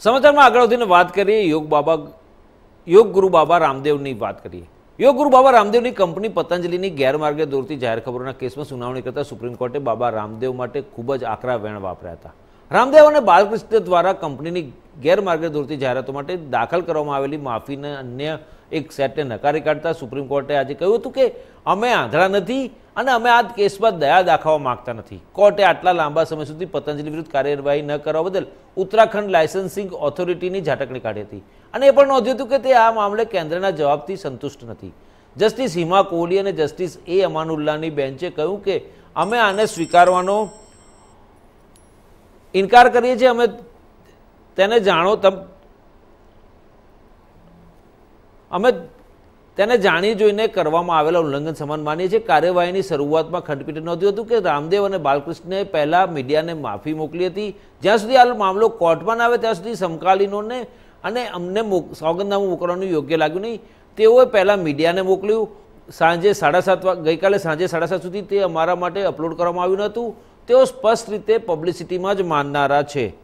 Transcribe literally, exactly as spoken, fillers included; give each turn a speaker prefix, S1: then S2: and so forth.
S1: સમાચારમાં આગળ વધીને વાત કરીએ યોગ બાબા યોગ ગુરુ બાબા રામદેવની વાત કરીએ યોગ ગુરુ બાબા રામદેવની કંપની પતંજલિની ગેરમાર્ગે દોરતી જાહેર ખબરોના કેસમાં સુનાવણી કરતા સુપ્રીમ કોર્ટે બાબા રામદેવ માટે ખૂબ જ આકરા વેણ વાપર્યા હતા. રામદેવ અને બાલકૃષ્ણ દ્વારા કંપનીની ગેરમાર્ગે દોરતી જાહેરાતો માટે દાખલ કરવામાં આવેલી માફીને અન્ય એક સેટને નકારી કાઢતા સુપ્રીમ કોર્ટે આજે કહ્યું હતું કે અમે આંધળા નથી અને અમે આ કેસમાં દયા દાખવવા માંગતા નથી. કોર્ટે આટલા લાંબા સમય સુધી પતંજલિ વિરુદ્ધ કાર્યવાહી ન કરવા બદલ ઉત્તરાખંડ લાયસન્સિંગ ઓથોરિટીની ઝાટકણી કાઢી હતી અને એ પણ નોંધ્યું હતું કે તે આ મામલે કેન્દ્રના જવાબથી સંતુષ્ટ નથી. જસ્ટિસ હિમા કોહલી અને જસ્ટિસ એ અમાનુલ્લાની બેન્ચે કહ્યું કે અમે આને સ્વીકારવાનો ઇનકાર કરીએ છીએ. અમે તેને જાણો તમ અમે તેને જાણી જોઈને કરવામાં આવેલા ઉલ્લંઘન સમાન માનીએ છીએ. કાર્યવાહીની શરૂઆતમાં ખંડપીઠે નોંધ્યું હતું કે રામદેવ અને બાલકૃષ્ણએ પહેલા મીડિયાને માફી મોકલી હતી. જ્યાં સુધી આ મામલો કોર્ટમાં ના આવે ત્યાં સુધી સમકાલીનોને અને અમને સોગંદનામું મોકલવાનું યોગ્ય લાગ્યું નહીં. તેઓએ પહેલાં મીડિયાને મોકલ્યું. સાંજે સાડા સાત ગઈકાલે સાંજે સાડા સાત સુધી તે અમારા માટે અપલોડ કરવામાં આવ્યું ન હતું. તેઓ સ્પષ્ટ રીતે પબ્લિસિટીમાં જ માનનારા છે.